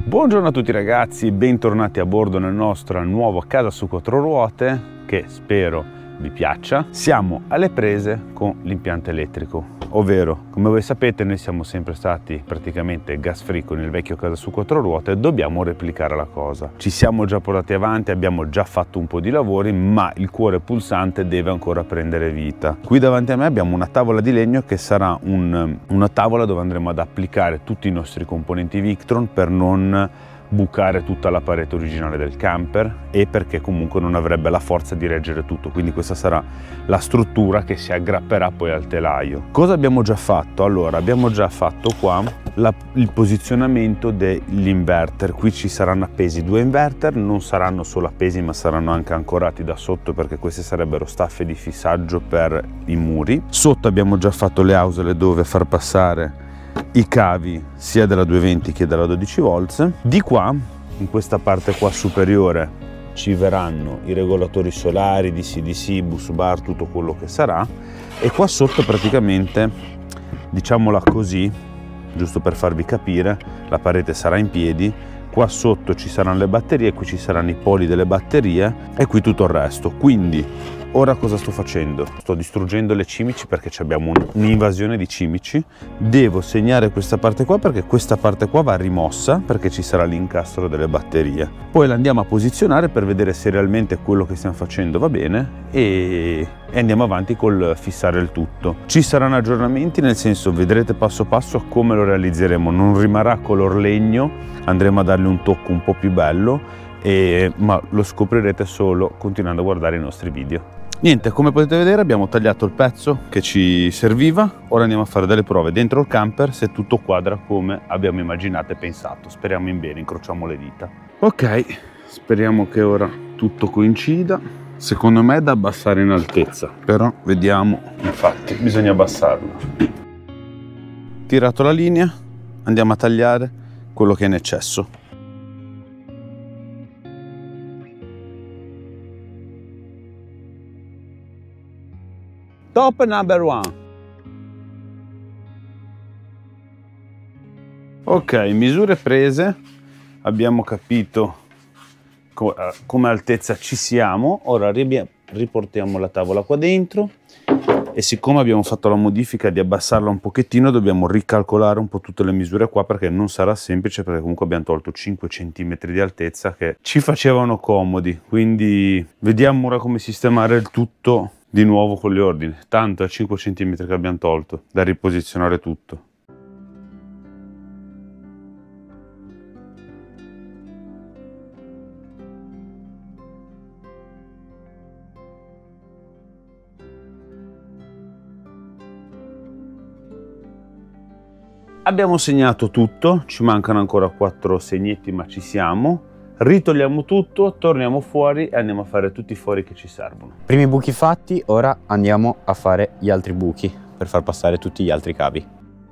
Buongiorno a tutti ragazzi, bentornati a bordo nel nostro nuovo casa su quattro ruote che spero vi piaccia. Siamo alle prese con l'impianto elettrico, ovvero come voi sapete noi siamo sempre stati praticamente gas free con il vecchio casa su quattro ruote. Dobbiamo replicare la cosa, ci siamo già portati avanti, abbiamo già fatto un po' di lavori, ma il cuore pulsante deve ancora prendere vita. Qui davanti a me abbiamo una tavola di legno che sarà una tavola dove andremo ad applicare tutti i nostri componenti Victron per non bucare tutta la parete originale del camper e perché comunque non avrebbe la forza di reggere tutto, quindi questa sarà la struttura che si aggrapperà poi al telaio. Cosa abbiamo già fatto? Allora, abbiamo già fatto qua il posizionamento dell'inverter. Qui ci saranno appesi due inverter, non saranno solo appesi ma saranno anche ancorati da sotto, perché queste sarebbero staffe di fissaggio per i muri. Sotto abbiamo già fatto le ausole dove far passare i cavi sia della 220 che della 12 volts. Di qua, in questa parte qua superiore, ci verranno i regolatori solari, DC, bus bar, tutto quello che sarà, e qua sotto praticamente, diciamola così, giusto per farvi capire, la parete sarà in piedi, qua sotto ci saranno le batterie, qui ci saranno i poli delle batterie e qui tutto il resto. Quindi ora cosa sto facendo? Sto distruggendo le cimici perché abbiamo un'invasione di cimici. Devo segnare questa parte qua perché questa parte qua va rimossa, perché ci sarà l'incastro delle batterie. Poi la andiamo a posizionare per vedere se realmente quello che stiamo facendo va bene e andiamo avanti col fissare il tutto. Ci saranno aggiornamenti, nel senso vedrete passo passo come lo realizzeremo. Non rimarrà color legno, andremo a dargli un tocco un po' più bello, ma lo scoprirete solo continuando a guardare i nostri video. Niente, come potete vedere abbiamo tagliato il pezzo che ci serviva. Ora andiamo a fare delle prove dentro il camper se tutto quadra come abbiamo immaginato e pensato. Speriamo in bene, incrociamo le dita. Ok, speriamo che ora tutto coincida. Secondo me è da abbassare in altezza, però vediamo. Infatti bisogna abbassarla. Tirato la linea, andiamo a tagliare quello che è in eccesso. Top number one. Ok, misure prese, abbiamo capito come altezza ci siamo. Ora riportiamo la tavola qua dentro e siccome abbiamo fatto la modifica di abbassarla un pochettino, dobbiamo ricalcolare un po' tutte le misure qua, perché non sarà semplice, perché comunque abbiamo tolto 5 cm di altezza che ci facevano comodi. Quindi vediamo ora come sistemare il tutto di nuovo con gli ordini. Tanto è 5 cm che abbiamo tolto, da riposizionare tutto. Abbiamo segnato tutto, ci mancano ancora 4 segnetti ma ci siamo. Ritogliamo tutto, torniamo fuori e andiamo a fare tutti i fori che ci servono. Primi buchi fatti, ora andiamo a fare gli altri buchi per far passare tutti gli altri cavi.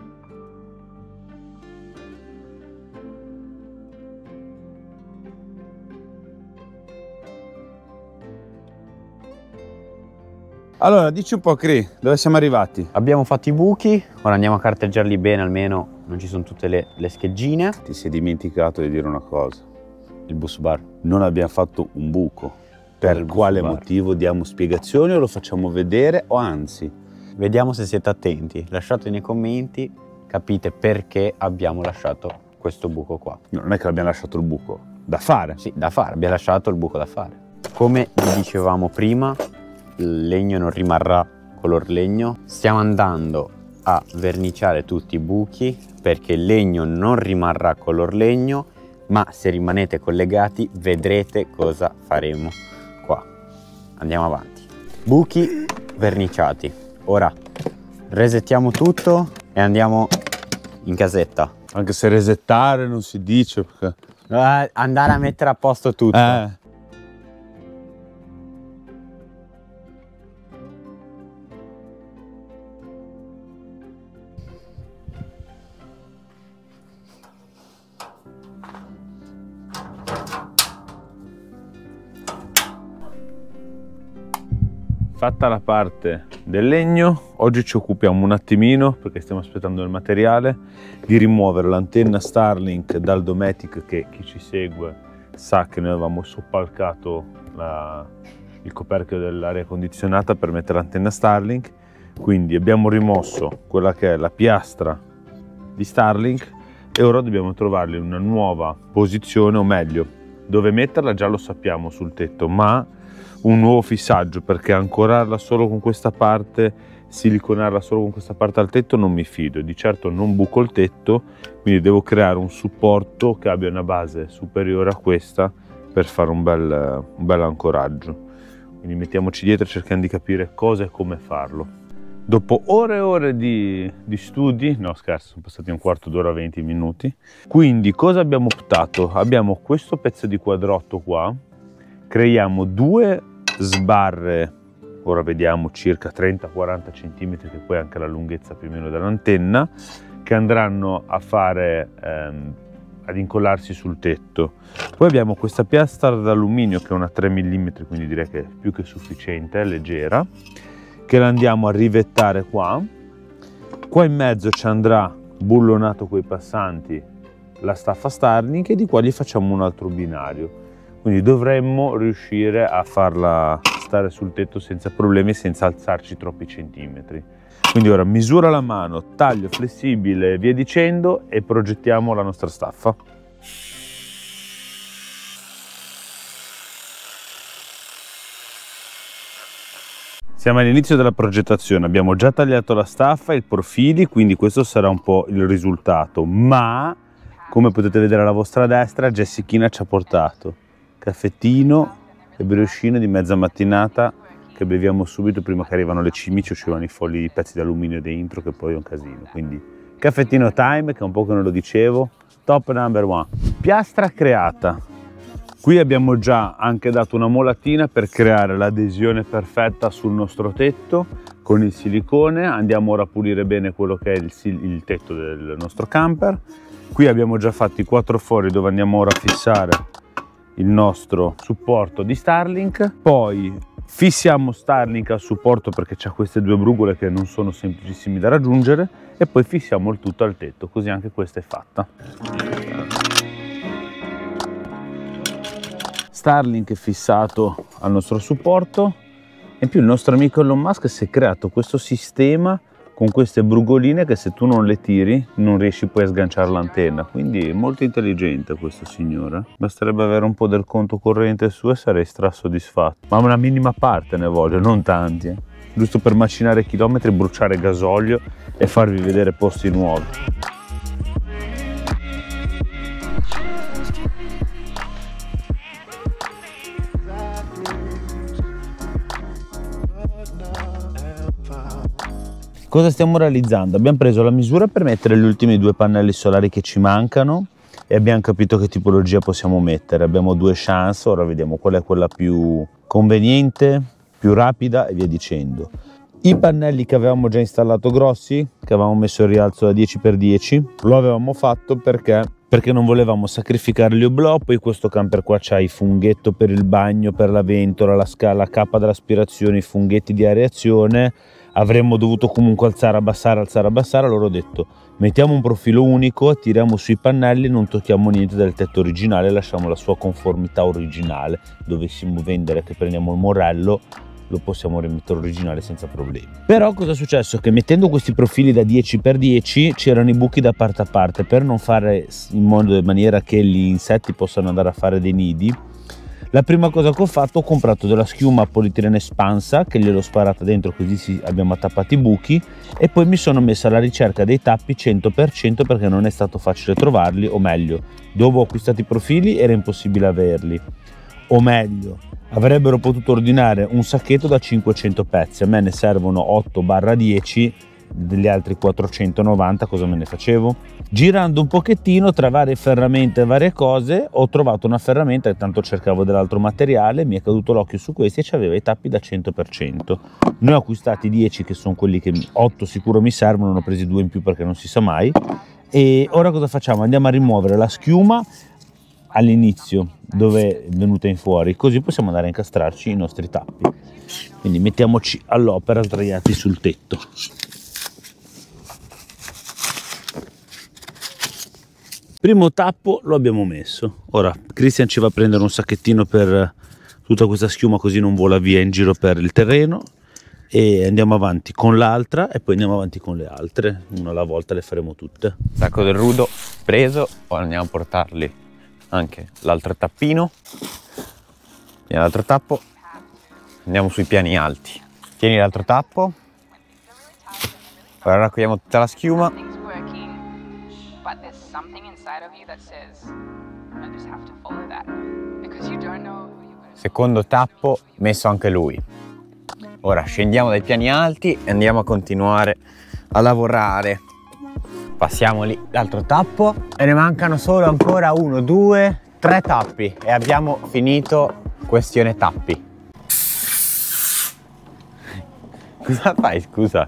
Allora, dici un po' Cri, dove siamo arrivati? Abbiamo fatto i buchi, ora andiamo a carteggiarli bene, almeno non ci sono tutte le scheggine. Ti sei dimenticato di dire una cosa. Il bus bar. Non abbiamo fatto un buco. Per quale motivo? Diamo spiegazioni o lo facciamo vedere, o anzi? Vediamo se siete attenti. Lasciate nei commenti, capite perché abbiamo lasciato questo buco qua. Non è che abbiamo lasciato il buco, da fare. Sì, da fare, abbiamo lasciato il buco da fare. Come vi dicevamo prima, il legno non rimarrà color legno. Stiamo andando a verniciare tutti i buchi perché il legno non rimarrà color legno, ma se rimanete collegati vedrete cosa faremo qua. Andiamo avanti. Buchi verniciati. Ora resettiamo tutto e andiamo in casetta. Anche se resettare non si dice perché... andare a mettere a posto tutto. Fatta la parte del legno. Oggi ci occupiamo un attimino, perché stiamo aspettando il materiale, di rimuovere l'antenna Starlink dal Dometic, che chi ci segue sa che noi avevamo soppalcato il coperchio dell'aria condizionata per mettere l'antenna Starlink. Quindi abbiamo rimosso quella che è la piastra di Starlink e ora dobbiamo trovargli una nuova posizione, o meglio, dove metterla già lo sappiamo sul tetto, ma un nuovo fissaggio, perché ancorarla solo con questa parte, siliconarla solo con questa parte al tetto non mi fido, e di certo non buco il tetto, quindi devo creare un supporto che abbia una base superiore a questa per fare un bel ancoraggio. Quindi mettiamoci dietro e cerchiamo di capire cosa e come farlo. Dopo ore e ore di studi, no scherzo, sono passati un quarto d'ora, 20 minuti. Quindi cosa abbiamo optato? Abbiamo questo pezzo di quadrotto qua, creiamo due sbarre, ora vediamo circa 30-40 cm, che poi è anche la lunghezza più o meno dell'antenna, che andranno a fare ad incollarsi sul tetto. Poi abbiamo questa piastra d'alluminio che è una 3 mm, quindi direi che è più che sufficiente, è leggera, che la andiamo a rivettare qua. Qua in mezzo ci andrà bullonato coi passanti la staffa Starlink e di qua gli facciamo un altro binario, quindi dovremmo riuscire a farla stare sul tetto senza problemi, senza alzarci troppi centimetri. Quindi ora misura la mano, taglio flessibile e via dicendo, e progettiamo la nostra staffa. Siamo all'inizio della progettazione, abbiamo già tagliato la staffa e i profili, quindi questo sarà un po' il risultato, ma come potete vedere alla vostra destra Jessichina ci ha portato caffettino e briochino di mezza mattinata che beviamo subito prima che arrivano le cimici, uscivano i fogli di pezzi di alluminio dentro, che poi è un casino. Quindi caffettino time, che è un po' che non lo dicevo, top number one. Piastra creata. Qui abbiamo già anche dato una molatina per creare l'adesione perfetta sul nostro tetto con il silicone. Andiamo ora a pulire bene quello che è il tetto del nostro camper. Qui abbiamo già fatto i 4 fori dove andiamo ora a fissare il nostro supporto di Starlink. Poi fissiamo Starlink al supporto, perché c'ha queste due brugole che non sono semplicissimi da raggiungere, e poi fissiamo il tutto al tetto, così anche questa è fatta. Starlink è fissato al nostro supporto, e in più il nostro amico Elon Musk si è creato questo sistema con queste brugoline che se tu non le tiri non riesci poi a sganciare l'antenna, quindi è molto intelligente questo signore. Basterebbe avere un po' del conto corrente su e sarei strasoddisfatto, ma una minima parte ne voglio, non tanti, giusto per macinare chilometri, bruciare gasolio e farvi vedere posti nuovi. Cosa stiamo realizzando? Abbiamo preso la misura per mettere gli ultimi 2 pannelli solari che ci mancano e abbiamo capito che tipologia possiamo mettere. Abbiamo 2 chance, ora vediamo qual è quella più conveniente, più rapida e via dicendo. I pannelli che avevamo già installato grossi, che avevamo messo il rialzo da 10x10, lo avevamo fatto perché non volevamo sacrificare gli oblò. Poi questo camper qua c'ha i funghetto per il bagno, per la ventola, la cappa dell'aspirazione, i funghetti di areazione. Avremmo dovuto comunque alzare, abbassare, allora ho detto mettiamo un profilo unico, tiriamo sui pannelli, non tocchiamo niente del tetto originale, lasciamo la sua conformità originale. Dovessimo vendere che prendiamo il morello, lo possiamo rimettere originale senza problemi. Però cosa è successo? Che mettendo questi profili da 10x10 c'erano i buchi da parte a parte, per non fare in maniera che gli insetti possano andare a fare dei nidi. La prima cosa che ho fatto, ho comprato della schiuma a polietilene espansa che gliel'ho sparata dentro, così abbiamo tappato i buchi, e poi mi sono messa alla ricerca dei tappi 100% perché non è stato facile trovarli, o meglio, dove ho acquistato i profili era impossibile averli, o meglio, avrebbero potuto ordinare un sacchetto da 500 pezzi, a me ne servono 8/10, degli altri 490 cosa me ne facevo? Girando un pochettino tra varie ferramente e varie cose ho trovato una ferramenta che tanto cercavo dell'altro materiale, mi è caduto l'occhio su questi e c'aveva i tappi da 100%. Ne ho acquistati 10 che sono quelli che 8 sicuro mi servono, ne ho presi 2 in più perché non si sa mai. E ora cosa facciamo? Andiamo a rimuovere la schiuma all'inizio dove è venuta in fuori, così possiamo andare a incastrarci i nostri tappi. Quindi mettiamoci all'opera sdraiati sul tetto. Primo tappo lo abbiamo messo. Ora Christian ci va a prendere un sacchettino per tutta questa schiuma, così non vola via in giro per il terreno, e andiamo avanti con l'altra e poi andiamo avanti con le altre, una alla volta le faremo tutte. Sacco del rudo preso, poi andiamo a portarli anche l'altro tappino. Tieni l'altro tappo, andiamo sui piani alti. Tieni l'altro tappo, ora raccogliamo tutta la schiuma. Secondo tappo messo anche lui. Ora scendiamo dai piani alti e andiamo a continuare a lavorare. Passiamo lì l'altro tappo e ne mancano solo ancora 1, 2, 3 tappi e abbiamo finito questione tappi. Cosa fai, scusa?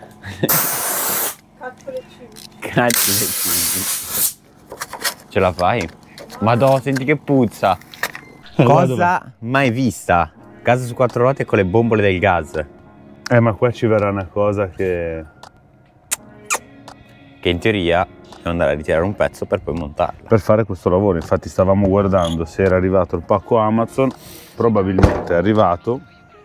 Cazzo le cime. Cazzo le cime. Ce la fai? Madò, senti che puzza. Cosa mai vista? Casa su 4 ruote con le bombole del gas. Ma qua ci verrà una cosa che in teoria devo andare a ritirare un pezzo per poi montarla. per fare questo lavoro, infatti stavamo guardando se era arrivato il pacco Amazon, probabilmente è arrivato,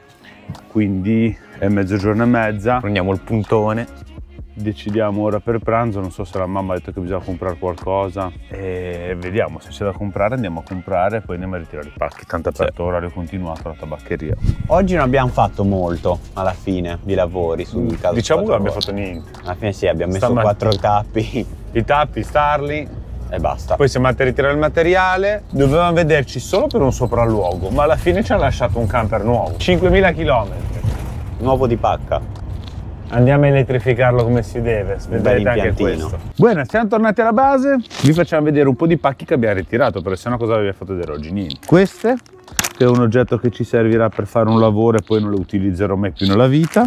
quindi è 12:30. Prendiamo il puntone. Decidiamo ora per pranzo, non so se la mamma ha detto che bisogna comprare qualcosa e vediamo se c'è da comprare, andiamo a comprare e poi andiamo a ritirare i pacchi, tanto aperto orario continuato alla tabaccheria. Oggi non abbiamo fatto molto alla fine di lavori sul caso. Diciamo che non abbiamo fatto niente. Alla fine sì, abbiamo messo 4 tappi I tappi, starli, e basta. poi siamo andati a ritirare il materiale, dovevamo vederci solo per un sopralluogo, ma alla fine ci ha lasciato un camper nuovo, 5.000 km. Nuovo di pacca. Andiamo a elettrificarlo come si deve, vedrete anche questo. Buona, siamo tornati alla base, vi facciamo vedere un po' di pacchi che abbiamo ritirato, perché sennò cosa vi ho fatto vedere oggi? Niente. Queste, che è un oggetto che ci servirà per fare un lavoro e poi non lo utilizzerò mai più nella vita.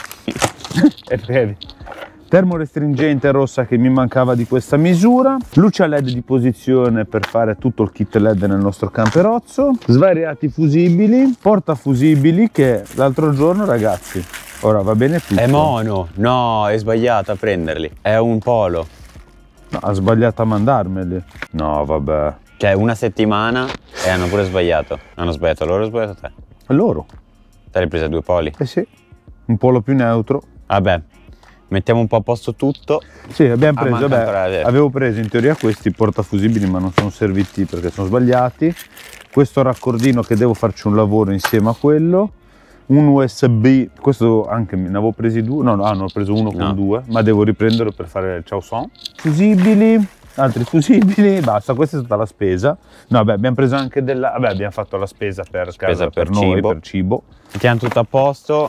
E vedi, termorestringente rossa che mi mancava di questa misura, luce a led di posizione per fare tutto il kit led nel nostro camperozzo, svariati fusibili, portafusibili che l'altro giorno, ragazzi, ora va bene tutto. È mono. No, è sbagliato a prenderli. È un polo. No, ha sbagliato a mandarmeli. No, vabbè. Cioè, una settimana e hanno pure sbagliato. Hanno sbagliato loro o sbagliato te? Loro? Te l'hai presa 2 poli? Eh sì, un polo più neutro. Vabbè, mettiamo un po' a posto tutto. Sì, abbiamo preso, manca ancora vabbè, la- avevo preso in teoria questi portafusibili, ma non sono serviti perché sono sbagliati. Questo raccordino che devo farci un lavoro insieme a quello. Un USB, questo anche ne avevo presi 2, no, ne ho preso uno con 2, ma devo riprenderlo per fare il ciao son. Fusibili, altri fusibili, basta, questa è stata la spesa. No, vabbè, abbiamo preso anche vabbè, abbiamo fatto la spesa per casa, per noi, cibo. per cibo. Mettiamo tutto a posto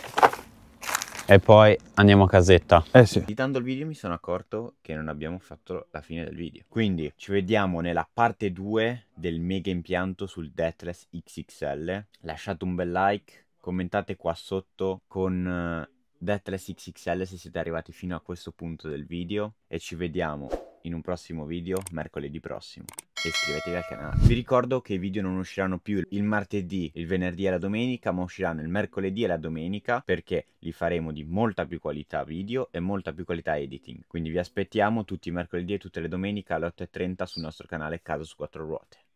e poi andiamo a casetta. Sì. Editando il video mi sono accorto che non abbiamo fatto la fine del video. Quindi ci vediamo nella parte 2 del mega impianto sul Deathless XXL. Lasciate un bel like. Commentate qua sotto con Deathless XXL se siete arrivati fino a questo punto del video e ci vediamo in un prossimo video mercoledì prossimo. E iscrivetevi al canale. Vi ricordo che i video non usciranno più il martedì, il venerdì e la domenica, ma usciranno il mercoledì e la domenica perché li faremo di molta più qualità video e molta più qualità editing. Quindi vi aspettiamo tutti i mercoledì e tutte le domeniche alle 8:30 sul nostro canale Casa su 4 Ruote.